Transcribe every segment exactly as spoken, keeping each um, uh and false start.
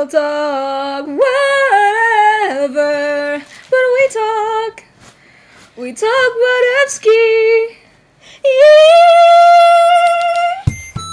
small talk, whatever. But we talk, we talk Wadowski. Yeah.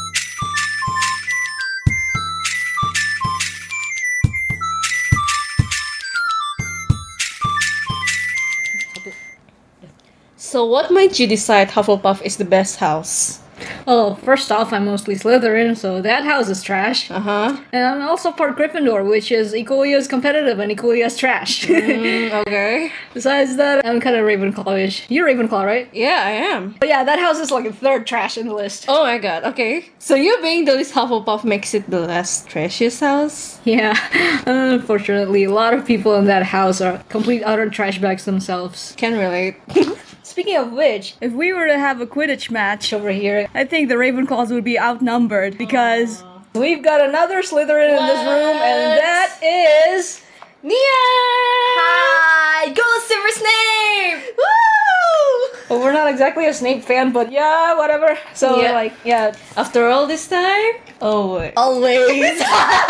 So what made you decide Hufflepuff is the best house? Well, first off, I'm mostly Slytherin, so that house is trash. Uh-huh. And I'm also part Gryffindor, which is equally as competitive and equally as trash. Mm, okay. Besides that, I'm kind of Ravenclawish. You're Ravenclaw, right? Yeah, I am. But yeah, that house is like a third trash in the list. Oh my god, okay. So you being the least Hufflepuff makes it the last trashiest house? Yeah. Unfortunately, a lot of people in that house are complete utter trash bags themselves. Can relate. Speaking of which, If we were to have a Quidditch match over here, I think the Ravenclaws would be outnumbered because we've got another Slytherin in this room, and that is Nia! Hi, go Silver Snape! Woo! well, we're not exactly a Snape fan, but yeah, whatever. So Yeah. like, yeah, After all this time? Oh wait. Always.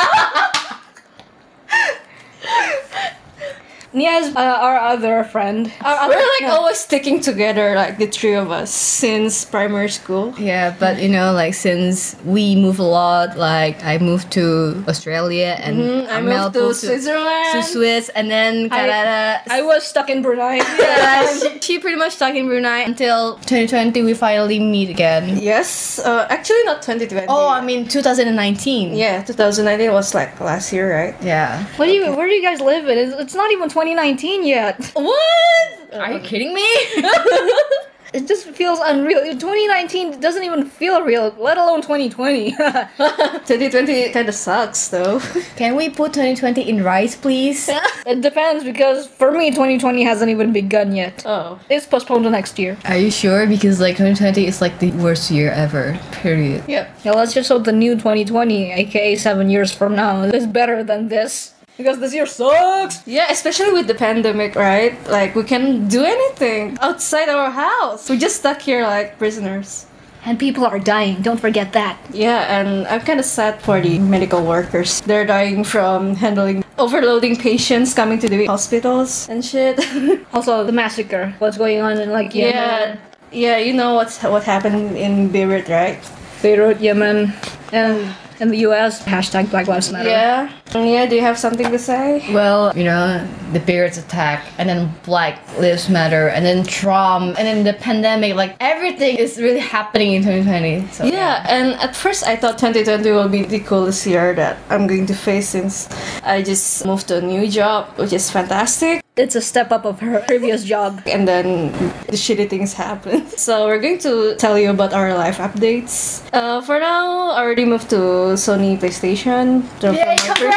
Nia is uh, our other friend. Our other, We're like no. always sticking together, like the three of us, since primary school. Yeah, but you know, like since we move a lot, like I moved to Australia and Mm, I Amel moved to moved Switzerland. to Swiss, and then Karada. I was stuck in Brunei. yeah, she, she pretty much stuck in Brunei until twenty twenty. We finally meet again. Yes, uh, actually not twenty twenty. Oh, I mean two thousand nineteen. yeah, twenty nineteen was like last year, right? Yeah. What do you? Where do you guys live in? It's, it's not even twenty nineteen yet. What? Are you kidding me? It just feels unreal. twenty nineteen doesn't even feel real, let alone twenty twenty. twenty twenty kind of sucks though. Can we put twenty twenty in rice, please? It depends because for me, twenty twenty hasn't even begun yet. Oh. It's postponed to next year. Are you sure? Because like twenty twenty is like the worst year ever. Period. Yep. Yeah, let's just hope the new twenty twenty, aka seven years from now, is better than this. Because this year sucks! Yeah, especially with the pandemic, right? Like, we can't do anything outside our house. We're just stuck here like prisoners. And people are dying, don't forget that. Yeah, and I'm kind of sad for the medical workers. They're dying from handling overloading patients coming to the hospitals and shit. Also, the massacre. What's going on in like yeah, Yemen, yeah, you know what's what happened in Beirut, right? Beirut, Yemen, and in the U S, hashtag Black Lives Matter. Yeah. Yeah, do you have something to say? Well, you know, the Bears attack, and then Black Lives Matter, and then Trump, and then the pandemic. Like everything is really happening in twenty twenty. So Yeah, and at first I thought twenty twenty will be the coolest year that I'm going to face since I just moved to a new job, which is fantastic. It's a step up of her previous job. And then the shitty things happen. So we're going to tell you about our life updates. Uh, for now, I already moved to Sony PlayStation. From Yay, my congrats!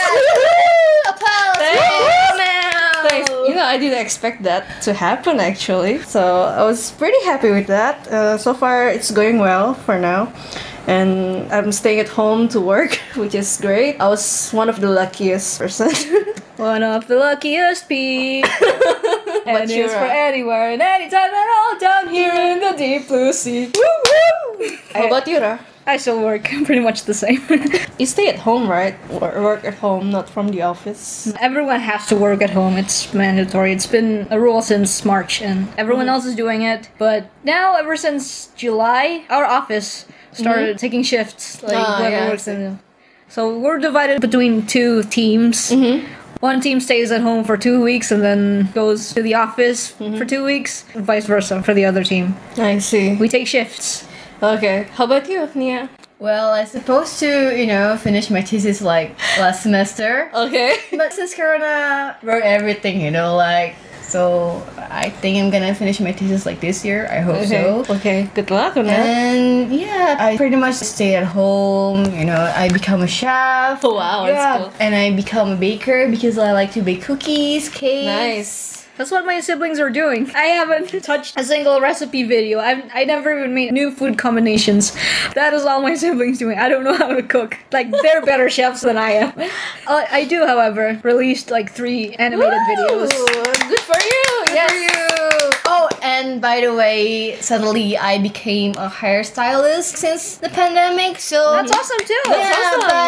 Applause! Thanks. Thanks. You know, I didn't expect that to happen actually. So I was pretty happy with that. Uh, so far, it's going well for now. And I'm staying at home to work, which is great. I was one of the luckiest person. One of the luckiest people. And you're it's for right. anywhere and anytime and all down here in the deep blue sea. Woo woo! How about you, Ra? I still work pretty much the same. You stay at home, right? Or work at home, not from the office. Everyone has to work at home. It's mandatory. It's been a rule since March, and everyone else is doing it. But now, ever since July, our office started taking shifts. Like Ah, whoever yeah, I works see. in. So we're divided between two teams. One team stays at home for two weeks and then goes to the office for two weeks. Vice versa for the other team. I see. We take shifts. Okay. How about you, Nia? Well, I supposed to, you know, finish my thesis like last semester. Okay. But since Corona broke everything, you know, like, so I think I'm gonna finish my thesis like this year. I hope so. Okay. Good luck on that. And yeah, I pretty much stay at home. You know, I become a chef. Oh, wow, that's yeah, cool. and I become a baker because I like to bake cookies, cakes. Nice. That's what my siblings are doing. I haven't touched a single recipe video. I've I never even made new food combinations. That is all my siblings doing. I don't know how to cook. Like they're better chefs than I am. Uh, I do, however, released like three animated videos. Ooh, good for you. Good Yes. for you. Oh, and by the way, suddenly I became a hairstylist since the pandemic. So That's awesome too. yeah, awesome, but yeah. you know,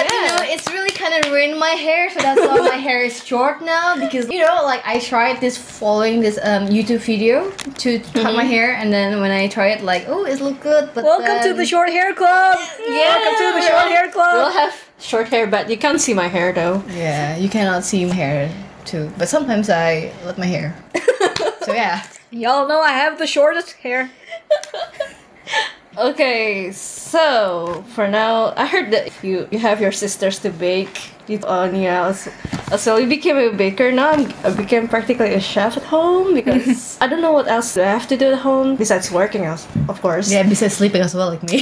but it's really kind of ruined my hair, so that's why my hair is short now. Because you know, like I tried this following this um YouTube video to cut my hair, and then when I try it, like, oh, it look good. But Welcome then, to the short hair club. Yeah. Welcome to the short hair club. We'll have short hair, but you can't see my hair though. Yeah, you cannot see my hair too, but sometimes I let my hair. So yeah. Y'all know I have the shortest hair. Okay, so for now, I heard that you you have your sisters to bake. You, uh, yeah, so, so you became a baker now. I'm, I became practically a chef at home because I don't know what else do I have to do at home besides working, else, of course. Yeah, besides sleeping as well, like me.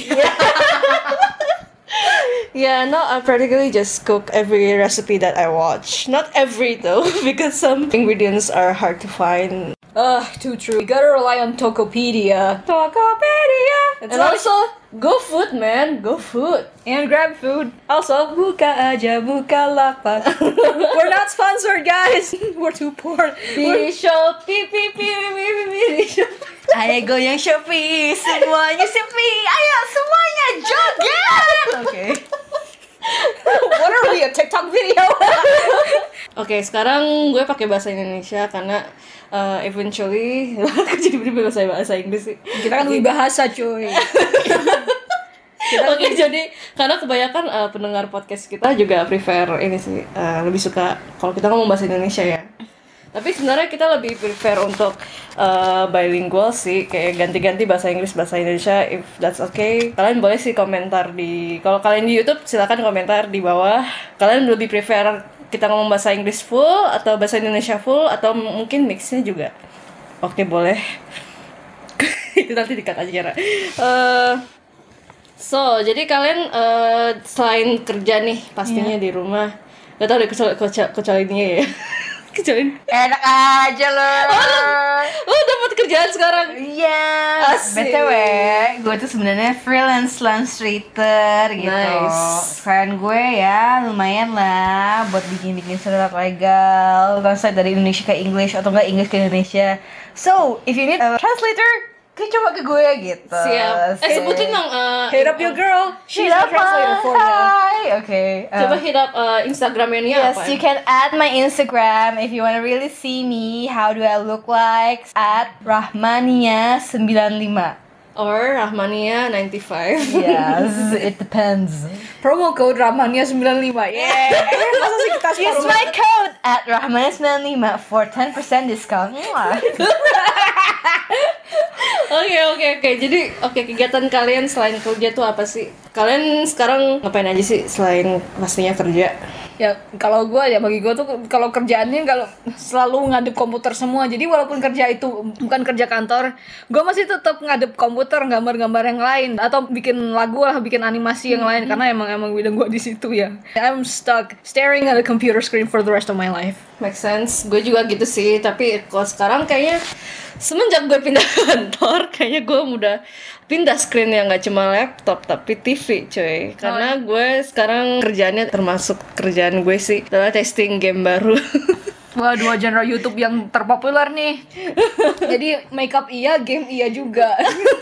Yeah, no, I practically just cook every recipe that I watch. Not every though, because some ingredients are hard to find. Ugh, too true. You gotta rely on Tokopedia. Tokopedia! It's And like- also, go food, man. Go food. and grab food. Also, buka aja, buka lapak. We're not sponsored, guys. We're too poor. Di Shopee, pi, pi, pi, pi, pi, di Shopee. Ayo goyang Shopee, semuanya Shopee. Ayo semuanya joget. Okay. What are we, a TikTok video? Oke, sekarang gue pakai bahasa Indonesia karena uh, eventually aku jadi berubah bahasa bahasa Inggris sih. Kita kan lebih bahasa, cuy. Oke, jadi karena kebanyakan uh, pendengar podcast kita juga prefer ini sih, uh, lebih suka kalau kita ngomong bahasa Indonesia ya. Tapi sebenarnya kita lebih prefer untuk uh, bilingual sih, kayak ganti-ganti bahasa Inggris bahasa Indonesia. If that's okay, kalian boleh sih komentar di, kalau kalian di YouTube silakan komentar di bawah. Kalian lebih prefer kita ngomong bahasa Inggris full atau bahasa Indonesia full atau m- mungkin mixnya juga. Oke, boleh. Itu nanti dikat aja. Uh, so, jadi kalian uh, selain kerja nih pastinya di rumah. Gak tau deh kecuali, kecuali, kecuali dia ya. Kecuali Enak aja loh. oh dapat kerjaan sekarang. Iya. Asik. B T W, gue tuh sebenarnya freelance translator gitu. Nice. Keren gue ya, lumayan lah buat bikin-bikin surat legal, translate dari Indonesia ke English atau enggak English ke Indonesia. So, if you need a translator, kalian coba ke gue gitu. Siap. Eh sebutin dong. Uh, Hit up your girl. She's Hit a up translator for you. Hi. Okay. um, Coba hit up uh, Instagramnya nih Yes, apa? you can add my Instagram if you want to really see me. How do I look like? At Rahmania sembilan lima. Or Rahmania ninety-five. Yes, it depends. Promo code Ramania sembilan lima. Yeah. Masa sih kita Use separuh? my code at Rahmania sembilan lima for ten percent discount. Mwah. Oke oke oke. Jadi oke kegiatan kalian selain kerja tuh apa sih? Kalian sekarang ngapain aja sih selain pastinya kerja? Ya kalau gue ya bagi gue tuh kalau kerjaannya kalau selalu ngadep komputer semua, jadi walaupun kerja itu bukan kerja kantor, gue masih tetap ngadep komputer gambar-gambar yang lain atau bikin lagu lah, bikin animasi yang lain karena emang emang bidang gue di situ ya. I'm stuck staring at a computer screen for the rest of my life. Make sense. Gue juga gitu sih. Tapi kalau sekarang kayaknya semenjak gue pindah kantor, kayaknya gue udah pindah screen yang nggak cuma laptop tapi T V cuy. Karena gue sekarang kerjaannya termasuk kerjaan gue sih adalah testing game baru. Wah, dua genre YouTube yang terpopuler nih. Jadi makeup iya, game iya juga.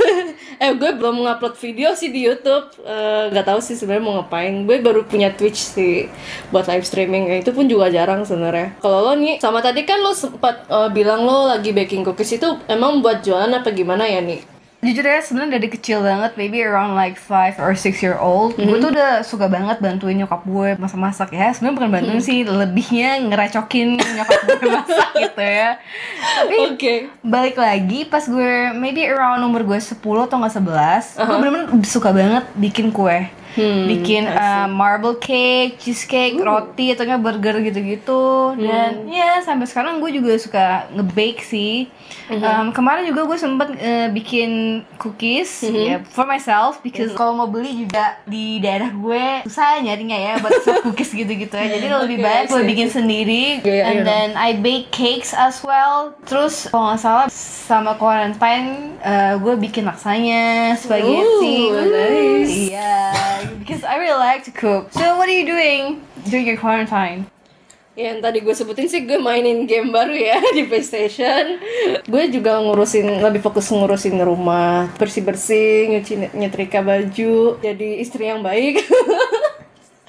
eh gue belum ngupload video sih di YouTube. Eh, nggak tahu sih sebenarnya mau ngapain. Gue baru punya Twitch sih buat live streaming. Eh, itu pun juga jarang sebenarnya. Kalau lo nih sama tadi kan lo sempat eh, bilang lo lagi baking cookies, itu emang buat jualan apa gimana ya nih? Jujur ya sebenarnya dari kecil banget, maybe around like five or six year old, mm-hmm. gue tuh udah suka banget bantuin nyokap gue masak-masak ya. Sebenarnya bukan bantuin mm-hmm. sih, lebihnya ngerecokin nyokap gue masak gitu ya. Tapi okay. balik lagi pas gue maybe around umur gue sepuluh atau nggak sebelas, uh-huh. gue bener-bener suka banget bikin kue. Hmm, bikin uh, marble cake, cheesecake, uh. roti atau nggak burger gitu-gitu. Dan hmm. ya sampai sekarang gue juga suka nge-bake sih. Uh-huh. Um, kemarin juga gue sempet uh, bikin cookies uh-huh. ya for myself because uh-huh. kalau mau beli juga di daerah gue susah nyarinya ya buat soft cookies gitu-gitu ya. Jadi lebih okay, baik gue bikin sendiri. Yeah, and yeah. then I bake cakes as well. Terus kalau nggak salah sama quarantine uh, gue bikin laksanya, spaghetti. Ooh, nice. Iya. Because I really like to cook. So what are you doing during your quarantine? Ya, yang tadi gue sebutin sih gue mainin game baru ya di PlayStation. Gue juga ngurusin, lebih fokus ngurusin rumah, bersih-bersih, nyuci, nyetrika baju, jadi istri yang baik.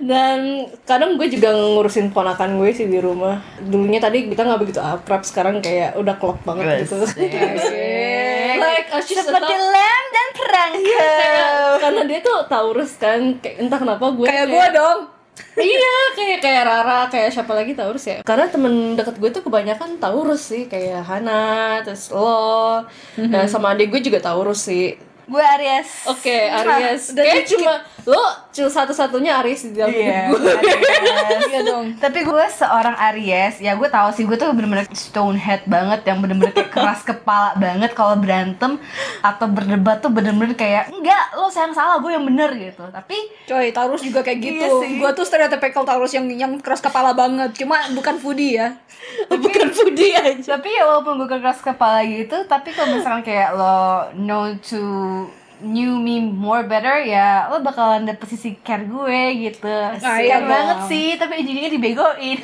Dan kadang gue juga ngurusin ponakan gue sih di rumah. Dulunya tadi kita nggak begitu akrab, sekarang kayak udah klop banget gitu. Like oh, she's Seperti a- lem dan perangko. kayak, karena dia tuh Taurus kan, kayak entah kenapa gue Kayak gue dong. Iya, kayak kayak Rara, kayak siapa lagi Taurus ya. Karena temen deket gue tuh kebanyakan Taurus sih, kayak Hana, terus lo, dan sama adik gue juga Taurus sih. Gue Aries. Oke, Aries. udah Kayak dikit. cuma lo cuma satu-satunya Aries di dalam Iya, hidup gue. Aries. Iya dong. Tapi gue seorang Aries, ya gue tahu sih gue tuh bener-bener stonehead banget, yang bener-bener kayak keras kepala banget kalau berantem atau berdebat tuh bener-bener kayak enggak, lo sayang salah, gue yang bener gitu. Tapi Coy, Taurus juga kayak gitu. Iya sih. Gue tuh stereotypical Taurus yang yang keras kepala banget. Cuma bukan foodie ya. Bukan foodie aja. tapi ya walaupun gue keras kepala gitu, tapi kalau misalkan kayak lo know to knew me more better, ya lo bakalan dapet sisi care gue gitu. Ah, iya Care banget dong. sih, tapi ujung-ujungnya dibegoin.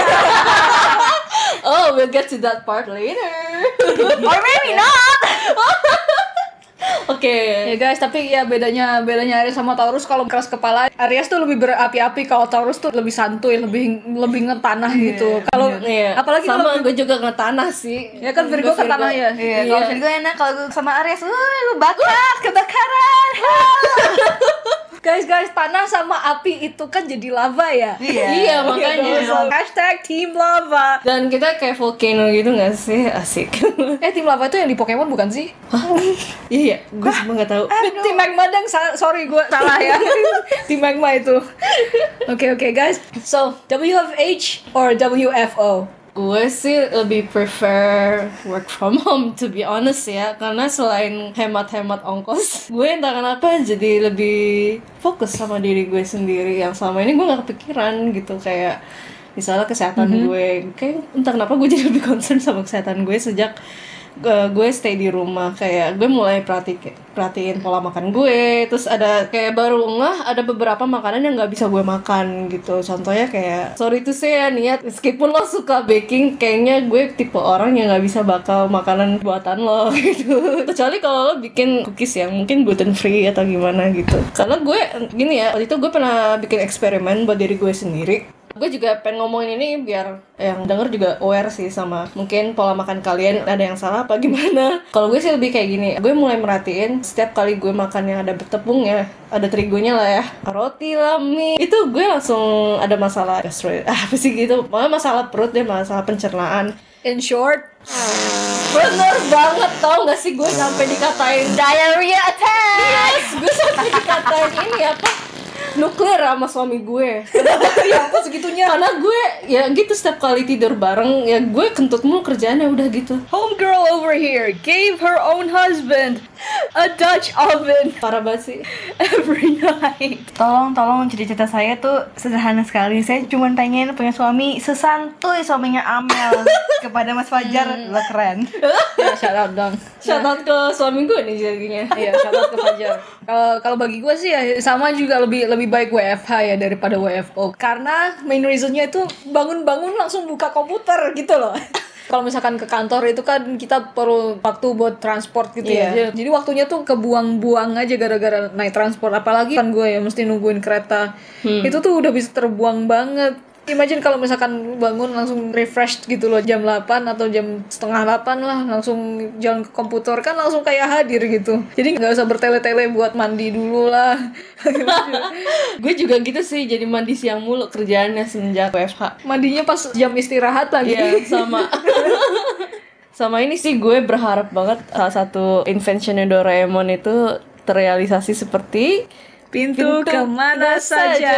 Oh, we'll get to that part later. Or maybe not. Oke. Ya guys, tapi ya bedanya bedanya Aries sama Taurus, kalau keras kepala Aries tuh lebih berapi-api, kalau Taurus tuh lebih santuy, lebih lebih ngetanah gitu. Kalau Iya. apalagi sama kalau gue juga ngetanah sih. ya kan Virgo Gue ke tanah ya. Iya, kalau Virgo enak, kalau gue sama Aries, wah lu bakar, kebakaran. Guys, guys, tanah sama api itu kan jadi lava ya. Iya, makanya. So, hashtag team lava. Dan kita kayak volcano gitu gak sih? Asik. Eh, tim lava itu yang di Pokemon bukan sih? Iya, gue semua gak tahu. Tim magma deng, sa- sorry gue salah ya. Tim magma itu. Oke oke guys. So W F H or W F O? Gue sih lebih prefer work from home, to be honest ya. Karena selain hemat-hemat ongkos, gue entah kenapa jadi lebih fokus sama diri gue sendiri. Yang selama ini gue gak kepikiran gitu. Kayak misalnya kesehatan gue, kayak entah kenapa gue jadi lebih concern sama kesehatan gue sejak uh, gue stay di rumah. Kayak gue mulai perhati perhatiin pola makan gue, terus ada kayak baru ngeh ada beberapa makanan yang nggak bisa gue makan gitu. Contohnya kayak, sorry tuh saya niat, meskipun lo suka baking, kayaknya gue tipe orang yang nggak bisa bakal makanan buatan lo gitu. Kecuali kalau lo bikin cookies yang mungkin gluten free atau gimana gitu. Karena gue gini ya, waktu itu gue pernah bikin eksperimen buat diri gue sendiri. Gue juga pengen ngomongin ini biar yang denger juga aware sih sama mungkin pola makan kalian ada yang salah apa gimana. Kalau gue sih lebih kayak gini, gue mulai merhatiin setiap kali gue makan yang ada tepungnya, ada terigonya lah ya, roti lah, mie, itu gue langsung ada masalah gastro, ah, apa sih gitu, malah masalah perut deh, masalah pencernaan. In short, Bener banget, tau gak sih gue sampai dikatain Diarrhea attack. yes, gue sampai dikatain ini apa nuklir sama suami gue. ya apa segitunya? Karena gue ya gitu setiap kali tidur bareng ya gue kentut mulu kerjaannya udah gitu. Homegirl over here gave her own husband a Dutch oven Parah banget sih. every night. Tolong, tolong cita-cita saya tuh sederhana sekali. Saya cuma pengen punya suami sesantuy suaminya Amel. Kepada Mas Fajar, lo keren. Ya, shout out dong. Shout out ke suami gue nih jadinya. Iya, shout out ke Fajar. Kalau kalau bagi gue sih ya sama juga, lebih lebih baik W F H ya daripada W F O. Karena main reasonnya itu bangun-bangun langsung buka komputer gitu loh. Kalau misalkan ke kantor itu kan kita perlu waktu buat transport gitu Iya. ya. Jadi waktunya tuh kebuang-buang aja gara-gara naik transport. Apalagi kan gue ya mesti nungguin kereta. Itu tuh udah bisa terbuang banget. Imagine kalau misalkan bangun langsung refreshed gitu loh jam delapan atau jam setengah delapan lah, langsung jalan ke komputer kan langsung kayak hadir gitu. Jadi nggak usah bertele-tele buat mandi dulu lah. Gue juga gitu sih, jadi mandi siang mulu kerjaannya semenjak W F H. Mandinya pas jam istirahat lagi. Iya, sama. Sama ini sih gue berharap banget salah satu inventionnya Doraemon itu terrealisasi seperti Pintu, Pintu kemana saja. saja.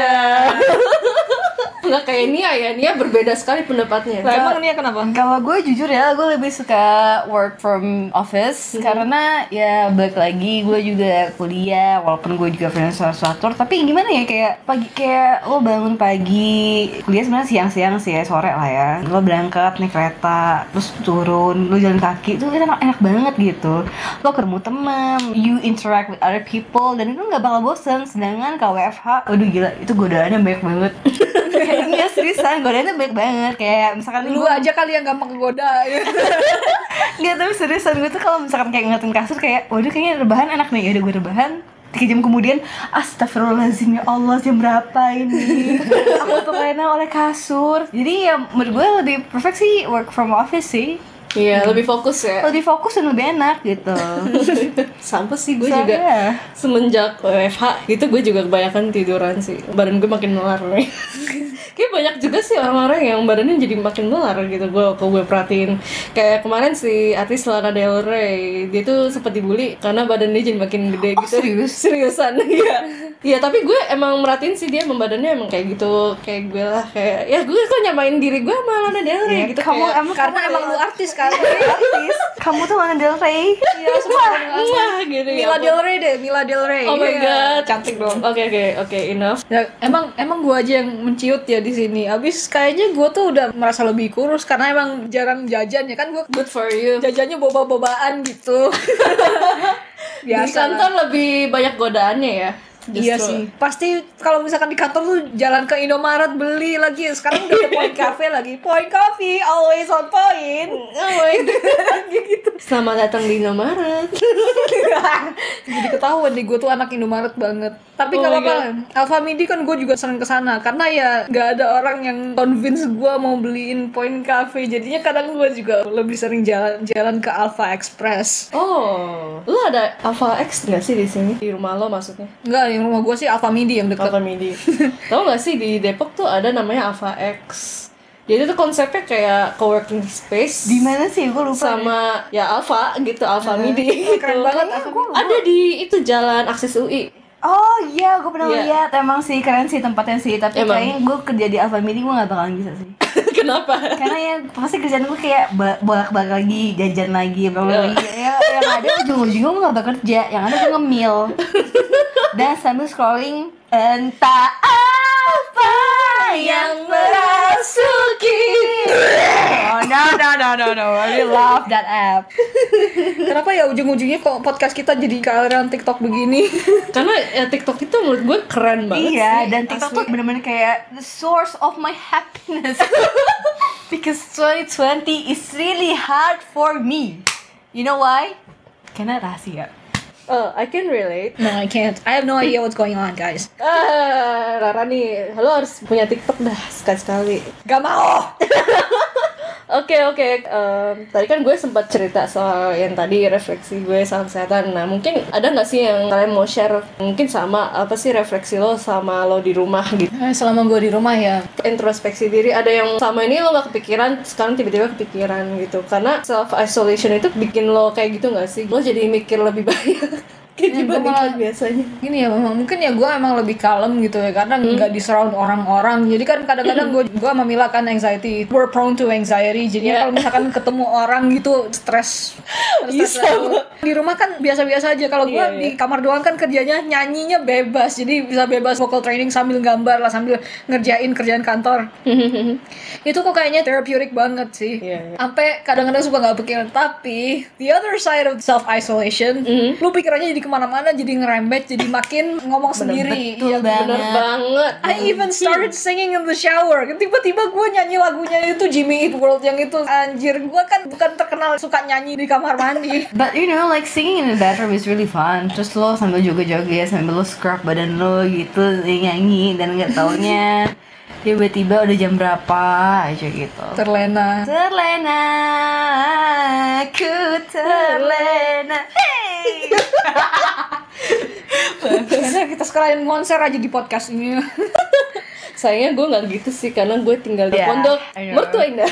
nggak kayak Nia ya, Nia berbeda sekali pendapatnya. Lah emang Nia kenapa? Kalau gue jujur ya, gue lebih suka work from office karena ya balik lagi gue juga kuliah, walaupun gue juga freelance illustrator. Tapi gimana ya, kayak pagi, kayak lo bangun pagi, kuliah sebenarnya siang-siang sih ya, sore lah ya. Lo berangkat naik kereta, terus turun, lo jalan kaki, itu enak, enak banget gitu. Lo ketemu temen, you interact with other people, dan itu nggak bakal bosen. Sedangkan kalau W F H, waduh gila, itu godaannya banyak banget. Iya seriusan, godaannya banyak banget. Kayak misalkan Lu gua- aja kali yang gampang kegoda. Nggak, tapi seriusan gue tuh kalau misalkan kayak ngeliatin kasur kayak waduh kayaknya rebahan enak nih, yaudah gue rebahan, Tiga jam kemudian, astagfirullahaladzim, ya Allah, jam berapa ini? Aku terlena oleh kasur. Jadi ya menurut gue lebih perfect sih work from office sih. Iya, hmm. lebih fokus ya. Lebih fokus dan lebih enak gitu. Sampai sih gue So, juga yeah. semenjak W F H gitu gue juga kebanyakan tiduran sih. Badan gue makin melar nih. Kayak banyak juga sih orang-orang yang badannya jadi makin melar gitu. Gue kalau gue perhatiin kayak kemarin si artis Lana Del Rey, dia tuh sempat dibully karena badannya jadi makin gede Oh, gitu. serius? Seriusan. Iya. Iya, tapi gue emang merhatiin sih dia emang badannya emang kayak gitu. Kayak gue lah kayak ya gue kok nyamain diri gue sama Lana Del Rey Yeah, gitu. kamu kayak, emang Karena kamu emang lu artis kan. artis. Kamu tuh Lana Del Rey. Iya, semua wah gitu ya. Mila Del Rey deh, Mila Del Rey. Oh my Iya. god, Cantik dong. Oke oke oke enough. Ya, emang emang gue aja yang menciut ya di sini. Abis kayaknya gue tuh udah merasa lebih kurus karena emang jarang jajan ya kan, gue Good for you. jajannya boba-bobaan gitu. Di Biasa kantor lah. lebih banyak godaannya ya. Iya Justru. sih. Pasti kalau misalkan di kantor tuh jalan ke Indomaret beli lagi. Sekarang udah ada Point Cafe lagi. Point Coffee always on point. Oh my god. Gitu. Selamat datang di Indomaret. Jadi ketahuan deh gue tuh anak Indomaret banget. Tapi Oh nggak my apa-apa. Alfamidi kan gue juga sering kesana karena ya nggak ada orang yang convince gue mau beliin Point Cafe. Jadinya kadang gue juga lebih sering jalan-jalan ke Alpha Express. Oh, lu ada Alpha X nggak sih di sini? Di rumah lo maksudnya? Enggak, yang rumah gue sih Alfamidi yang deket. Alpha Midi. Tahu nggak sih di Depok tuh ada namanya Alpha X. Jadi tuh konsepnya kayak coworking space. Di mana sih? Gue lupa. Sama ya Alpha gitu, Alpha Midi. Oh, keren gitu. banget. Kayaknya Alpha gua- Ada di itu jalan akses U I. Oh iya, gue pernah Iya. lihat. Emang sih keren sih tempatnya sih. Tapi Emang. kayaknya gue kerja di Alfamidi gue gak bakalan bisa sih. Kenapa? Karena ya pasti kerjaan gue kayak ba- bolak-balik lagi, jajan lagi, bolak lagi. Ya, yang ada ujung-ujungnya gue gak bakal kerja. Yang ada gue ngemil. Dan sambil scrolling, entah apa yang merasuki. Oh no no no no no, I really love that app. Kenapa ya ujung-ujungnya kok podcast kita jadi kealiran TikTok begini? Karena ya, TikTok itu menurut gue keren banget Iya, sih. dan TikTok tuh bener-bener kayak the source of my happiness. Because twenty twenty is really hard for me. You know why? Karena rahasia. Oh, I can relate. No, I can't. I have no idea what's going on, guys. Ah, Rara nih, lo harus punya TikTok dah sekali-sekali. Gak mau. Oke oke, Em, tadi kan gue sempat cerita soal yang tadi refleksi gue soal kesehatan. Nah mungkin ada nggak sih yang kalian mau share? Mungkin sama apa sih refleksi lo sama lo di rumah gitu? Eh, Selama gue di rumah ya, Introspeksi diri, ada yang sama ini lo gak kepikiran, sekarang tiba-tiba kepikiran gitu. Karena self isolation itu bikin lo kayak gitu nggak sih? Lo jadi mikir lebih banyak kayak Ya, gue dibandingkan malah- biasanya. gini ya memang mungkin ya gue emang lebih kalem gitu ya karena nggak di surround orang-orang. Jadi kan kadang-kadang gue gue sama Mila kan anxiety, we're prone to anxiety. Jadi Yeah. kalau misalkan ketemu orang gitu stres. Bisa, Di rumah kan biasa-biasa aja. Kalau gue Iya, iya. di kamar doang kan kerjanya nyanyinya bebas. Jadi bisa bebas vocal training sambil gambar lah, sambil ngerjain kerjaan kantor. Itu kok kayaknya therapeutic banget sih. Iya, iya. Sampai kadang-kadang suka nggak pikiran. Tapi the other side of self isolation, Mhm. lu pikirannya jadi kemana-mana, jadi ngerembet, jadi makin ngomong sendiri. betul Iya, banget. Bener banget. I even started singing in the shower. Tiba-tiba gue nyanyi lagunya itu Jimmy Eat World yang itu. Anjir, gue kan bukan terkenal suka nyanyi di kamar mandi. But you know, like singing in the bathroom is really fun. Terus lo sambil joget-joget, sambil lo scrub badan lo gitu, nyanyi dan nggak taunya tiba-tiba udah jam berapa aja gitu. Terlena. Terlena, aku terlena. Hey. Karena kita sekalian konser aja di podcast ini. Sayangnya gue nggak gitu sih karena gue tinggal di Yeah, pondok I know. mertua indah.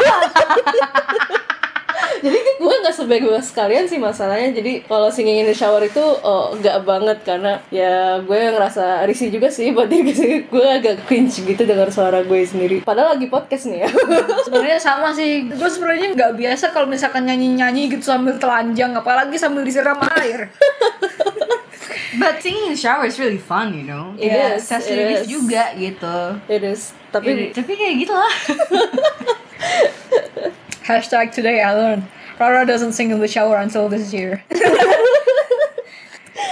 Jadi gue nggak sebebas sekalian sih masalahnya. Jadi kalau singing in the shower itu oh, nggak banget karena ya gue ngerasa risih juga sih buat diri gue. Gue agak cringe gitu dengar suara gue sendiri. Padahal lagi podcast nih ya. Sebenarnya sama sih. Gue sebenarnya nggak biasa kalau misalkan nyanyi-nyanyi gitu sambil telanjang, apalagi sambil disiram air. But singing in the shower is really fun, you know. It Ya, is, stress it relief is. juga gitu. It is. Tapi Tapi kayak gitu lah. Hashtag today I learned Rara doesn't sing in the shower until this year. oke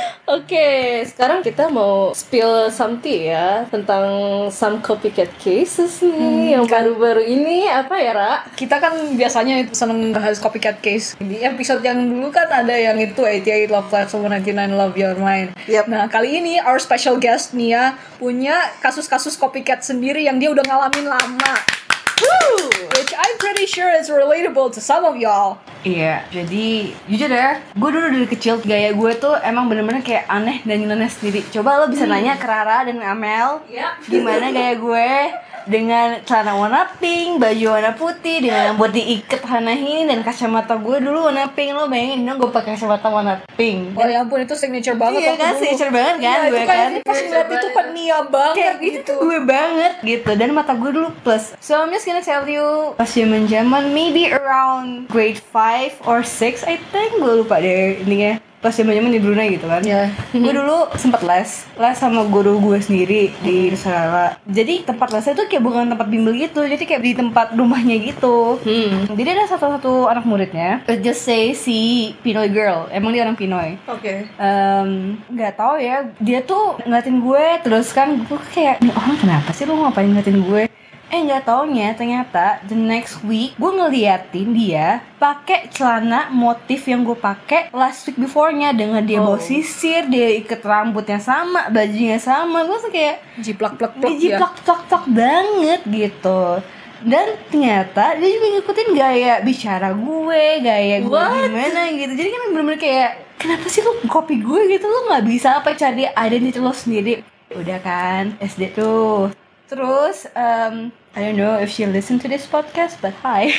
Oke, sekarang kita mau spill some tea ya tentang some copycat cases nih hmm, yang kan. baru-baru ini apa ya, Ra? Kita kan biasanya seneng bahas copycat case. Di episode yang dulu kan ada yang itu delapan puluh delapan Love Life sembilan puluh sembilan Love Your Mind. Yep. Nah, kali ini our special guest Nia punya kasus-kasus copycat sendiri yang dia udah ngalamin lama. Woo! Which I'm pretty sure is relatable to some of y'all. Iya, jadi jujur ya, gue dulu dari kecil gaya gue tuh emang bener-bener kayak aneh dan nyeleneh sendiri. Coba lo bisa nanya ke Rara dan Amel, Yep. gimana gaya gue dengan celana warna pink, baju warna putih, dengan rambut diikat warna ini dan kacamata gue dulu warna pink. Lo bayangin dong gue pakai kacamata warna pink. Oh ya ampun, itu signature banget. Iya waktu kan, dulu. signature banget kan, Iya, gue itu kayak kan. pas ngeliat itu kan Nia banget Kayak gitu. itu gue banget gitu, dan mata gue dulu plus. So I'm just gonna tell you, pas zaman zaman maybe around grade five or six I think, gue lupa deh ini ya. Pas zaman zaman di Brunei gitu kan. Iya. Gue dulu sempat les, les sama guru gue sendiri di Nusantara. Jadi tempat lesnya tuh kayak bukan tempat bimbel gitu, jadi kayak di tempat rumahnya gitu. Hmm. Jadi ada satu-satu anak muridnya, let's just say si Pinoy girl, emang dia orang Pinoy. Oke. Um, nggak tahu ya, dia tuh ngeliatin gue terus kan, gue kayak nih orang kenapa sih lu ngapain ngeliatin gue? Eh nggak taunya ternyata the next week gue ngeliatin dia pakai celana motif yang gue pakai last week before-nya, dengan dia Oh. bawa sisir, dia ikat rambutnya sama, bajunya sama. Gue tuh kayak Jiplak-plak-plak ya. jiplak-plak banget gitu. Dan ternyata dia juga ngikutin gaya bicara gue, gaya gue What? gimana gitu. Jadi kan bener-bener kayak, kenapa sih lu copy gue gitu? Lu gak bisa apa cari identity lo sendiri? Udah kan, S D tuh. Terus, um, I don't know if she listen to this podcast, but hi.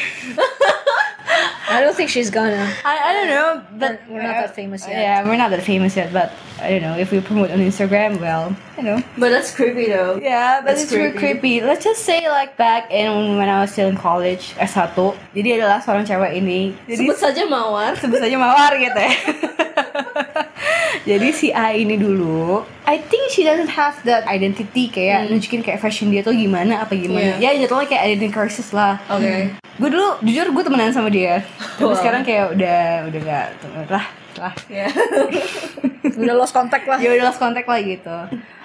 I don't think she's gonna. I, I don't know, but We're- we're not that famous yet. Yeah, we're not that famous yet, but I don't know, if we promote on Instagram, well, you know. But that's creepy though. Yeah, but That's it's really creepy. creepy. Let's just say like back in when I was still in college, S satu. Jadi adalah seorang cewek ini. Jadi Sebut saja Mawar. sebut saja Mawar gitu ya. Jadi si A ini dulu, I think she doesn't have that identity, kayak nunjukin kayak fashion dia tuh gimana apa gimana. Yeah. Ya jatuhnya kayak identity crisis lah. Oke. Gue dulu jujur gue temenan sama dia. Tapi Wow. sekarang kayak udah udah gak lah lah. Ya. Udah lost contact lah. Ya udah lost contact lah gitu.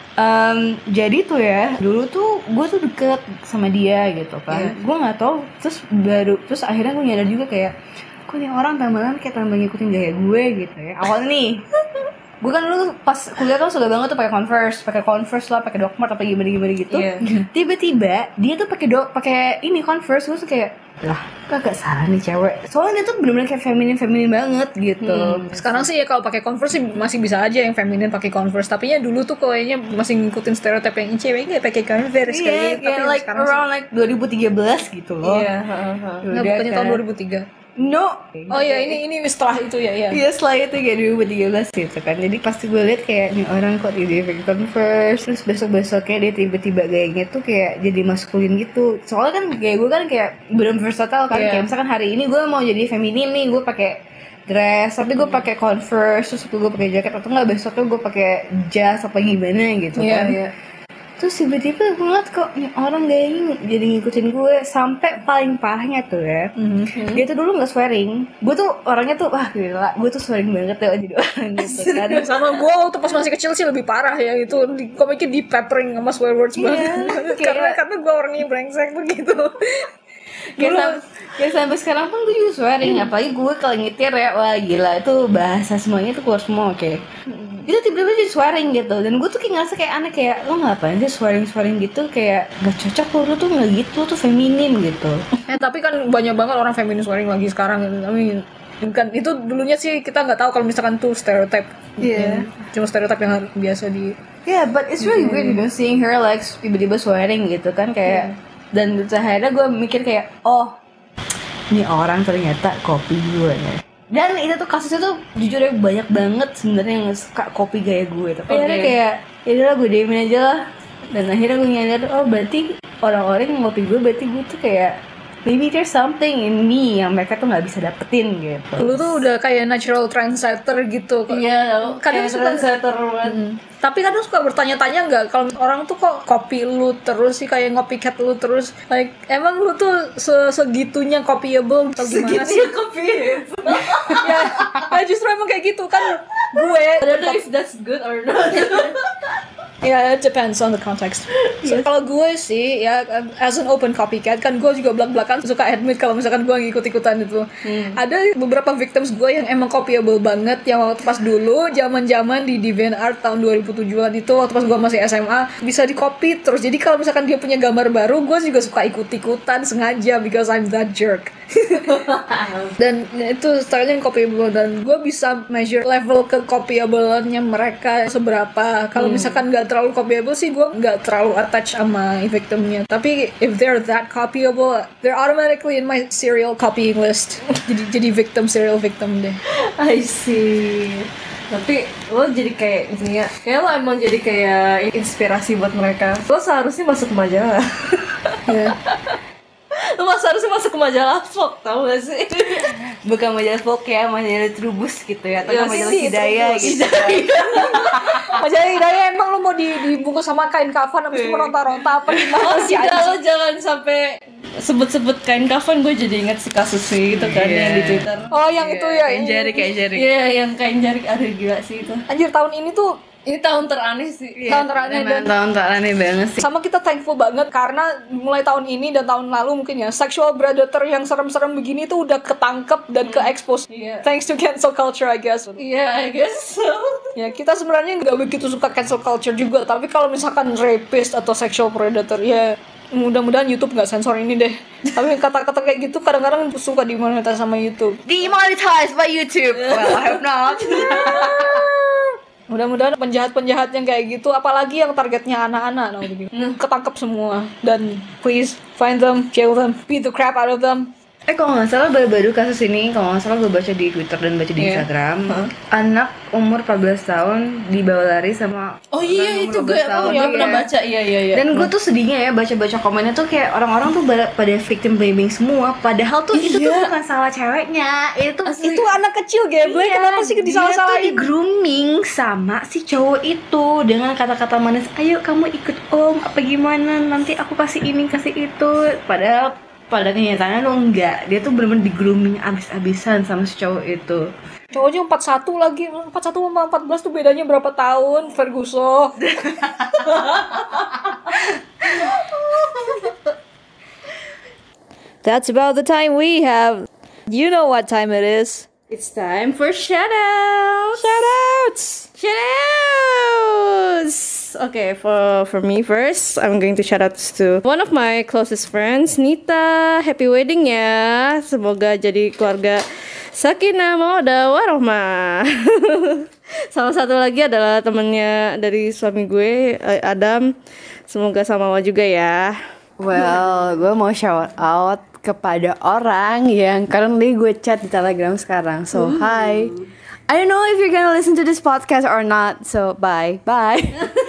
Um, jadi tuh ya, dulu tuh gue tuh deket sama dia gitu kan. Yeah. Gue nggak tahu, terus baru terus akhirnya gue nyadar juga kayak, kok nih orang tambahan kayak tambah ngikutin gaya gue gitu ya. Awalnya nih, gue kan dulu pas kuliah kan suka banget tuh pakai Converse, pakai Converse lah, pakai Doc Mart apa gimana gimana gitu. Iya. Tiba-tiba dia tuh pakai do pakai ini Converse, gue tuh kayak, lah kagak salah nih cewek. Soalnya dia tuh bener-bener kayak feminin feminin banget gitu. Sekarang sih ya kalau pakai Converse sih masih bisa aja yang feminin pakai Converse. Tapi ya dulu tuh kayaknya masih ngikutin stereotip yang cewek nggak pakai Converse Iya, kayak. kayak like sekarang around like dua ribu tiga belas gitu loh. Iya, heeh, heeh. sih, nggak, Udah bukannya kan. tahun dua ribu tiga. No. Oh ya ini ini setelah itu ya ya. Iya, setelah itu kayak dua ribu tiga belas gitu kan. Jadi pasti gue liat kayak nih orang kok dia pakai Converse, terus besok-besoknya dia tiba-tiba gayanya tuh kayak jadi maskulin gitu. Soalnya kan kayak gue kan kayak belum versatile kan. Iya. Kayak misalkan hari ini gue mau jadi feminin nih, gue pakai dress, tapi gue pakai Converse, terus gue pakai jaket, atau enggak besoknya gue pakai jas apa gimana gitu Iya, kan. iya. Terus tiba-tiba gue ngeliat kok nih orang gayanya jadi ngikutin gue. Sampai paling parahnya tuh ya, dia tuh dulu gak swearing. Gue tuh orangnya tuh, wah gila, gue tuh swearing banget ya jadi orang gitu kan. Sama gue waktu pas masih kecil sih lebih parah ya itu di, komiknya di peppering sama swear words Iya, banget. kayak- karena karena gue orangnya brengsek begitu. Kayak sam- kayak sampai sekarang pun gue juga swearing. Apalagi gue kalau nyetir ya, wah gila, itu bahasa semuanya tuh keluar semua, oke. Itu tiba-tiba jadi swearing gitu. Dan gue tuh kayak ngerasa kayak aneh, kayak lo ngapain sih swearing-swearing gitu, kayak gak cocok lo, lo tuh gak gitu, lo tuh feminin gitu. Eh tapi kan banyak banget orang feminin swearing lagi sekarang. I mean, kan itu dulunya sih kita nggak tahu kalau misalkan tuh stereotip. Iya. Cuma stereotip yang biasa di. Yeah, but it's really weird, you know, seeing her like tiba-tiba swearing gitu kan kayak. Dan akhirnya gue mikir kayak, oh, ini orang ternyata copy gue ya. Dan itu tuh kasusnya tuh jujur ya banyak banget sebenarnya yang suka copy gaya gue. Tapi Oke. akhirnya kayak, ya udah gue diemin aja lah. Dan akhirnya gue nyadar, oh berarti orang-orang yang copy gue, berarti gue tuh kayak maybe there's something in me yang mereka tuh nggak bisa dapetin gitu. Lu tuh udah kayak natural trendsetter gitu. Iya, Kadang kayak suka- trendsetter banget. Hmm. Tapi kadang suka bertanya-tanya nggak kalau orang tuh kok copy lu terus sih, kayak copycat lu terus, like emang lu tuh se- segitunya copyable atau gimana sih? Kopi. ya, ya justru emang kayak gitu kan. gue I don't know if that's good or not. ya, yeah, it depends on the context. So, yes. Kalau gue sih, ya as an open copycat, kan gue juga belak-belakan suka admit kalau misalkan gue ngikut-ikutan itu. Hmm. Ada beberapa victims gue yang emang copyable banget, yang waktu pas dulu, zaman-zaman di DeviantArt tahun dua ribu tujuan itu, waktu pas gue masih S M A, bisa di-copy terus. Jadi kalau misalkan dia punya gambar baru, gue juga suka ikut-ikutan sengaja, because I'm that jerk. Dan itu startnya copyable, dan gue bisa measure level ke copyable-nya mereka seberapa. Kalau hmm. misalkan gak terlalu copyable sih, gue nggak terlalu attach sama victimnya. Tapi if they're that copyable, they're automatically in my serial copying list. jadi jadi victim, serial victim deh. I see. Tapi lo jadi kayak misalnya, kayak lo emang jadi kayak inspirasi buat mereka. Lo seharusnya masuk ke majalah. Yeah. Lo seharusnya masuk ke majalah Vogue, tau gak sih? Bukan majalah Vogue ya, majalah Trubus gitu ya, atau ya, majalah Hidayah gitu. Majalah Hidayah emang lo mau di, dibungkus sama kain kafan habis itu meronta-ronta apa gimana sih? Tidak, lo jangan sampai sebut-sebut kain kafan, gue jadi inget si kasus sih itu kan yeah. yang di Twitter. Oh yang yeah. itu ya, kain jarik, kain jarik. Iya, yeah, yang kain jarik, ada gila sih itu. Anjir, tahun ini tuh ini tahun teraneh sih. Tahun teraneh dan tahun teraneh banget sih. Sama kita thankful banget karena mulai tahun ini dan tahun lalu mungkin ya, sexual predator yang serem-serem begini tuh udah ketangkep dan hmm. ke-expose. Yeah. Thanks to cancel culture, I guess. Iya, yeah, I guess so. Ya, kita sebenarnya nggak begitu suka cancel culture juga, tapi kalau misalkan rapist atau sexual predator, ya mudah-mudahan YouTube nggak sensor ini deh. Tapi kata-kata kayak gitu kadang-kadang suka dimonetize sama YouTube. Demonetized by YouTube. Well, I hope not. Mudah-mudahan penjahat-penjahat yang kayak gitu, apalagi yang targetnya anak-anak, nah, gitu, ketangkep semua. Dan please find them, jail them, beat the crap out of them. Eh kalau nggak salah baru-baru kasus ini, kalau nggak salah gue baca di Twitter dan baca di yeah. Instagram, huh? Anak umur empat belas tahun dibawa lari sama oh iya itu gue oh, ya, pernah baca iya iya iya. Dan gue tuh sedihnya ya baca-baca komennya tuh kayak orang-orang tuh pada victim blaming semua, padahal tuh iya. itu tuh bukan salah ceweknya, itu Asli. Itu anak kecil geblek, iya, kenapa sih disalah-salahin? Dia tuh di grooming sama si cowok itu dengan kata-kata manis, ayo kamu ikut om apa gimana, nanti aku kasih ini kasih itu, padahal pada kenyataannya lo enggak, dia tuh bener-bener di grooming abis-abisan sama si cowok itu. Cowoknya empat puluh satu lagi, empat puluh satu sama empat belas tuh bedanya berapa tahun, Ferguson. That's about the time we have. You know what time it is. It's time for shoutouts. Shoutouts. Shoutouts. Okay, for for me first, I'm going to shoutouts to one of my closest friends, Nita. Happy wedding ya. Semoga jadi keluarga sakinah mawaddah warahmah. Salah satu lagi adalah temennya dari suami gue, Adam. Semoga sama Wa juga ya. Well, gue mau shout out kepada orang yang currently gue chat di Telegram sekarang. So, Ooh. Hi. I don't know if you're gonna listen to this podcast or not. So, bye. Bye.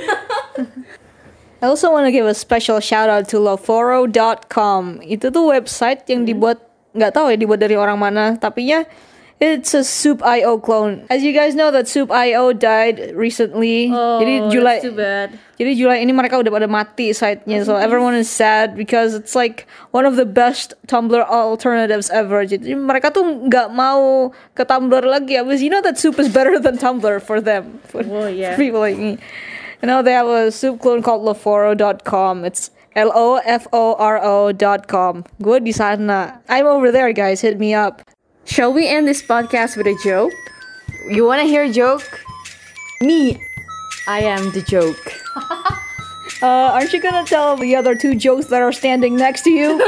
I also want to give a special shout out to loforo dot com. Itu tuh website yang dibuat, nggak tahu ya dibuat dari orang mana, tapi ya it's a Soup dot i o clone. As you guys know that Soup dot i o died recently. Oh, jadi Julai, that's too bad. Jadi Julai ini mereka udah pada mati site-nya. So everyone is sad because it's like one of the best Tumblr alternatives ever. Jadi mereka tuh nggak mau ke Tumblr lagi. Because you know that Soup is better than Tumblr for them. For, oh, yeah. for people like me. You know, they have a soup clone called loforo dot com. It's L O F O R O dot com. Gue di sana. I'm over there, guys. Hit me up. Shall we end this podcast with a joke? You wanna hear a joke? Me, I am the joke. Uh, aren't you gonna tell the other two jokes that are standing next to you?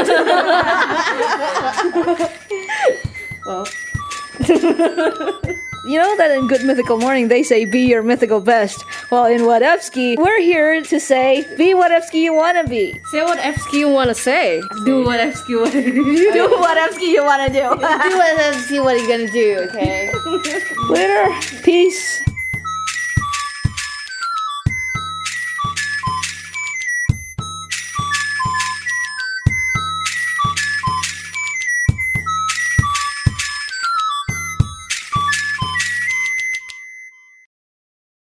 Well. You know that in Good Mythical Morning they say be your mythical best. Well, in Whatevsky, we're here to say be whatevsky you wanna be. Say whatevsky you wanna say. Do whatevsky you wanna do. Do whatevsky you wanna do. Do whatevsky what are you gonna do, okay? Later. Peace.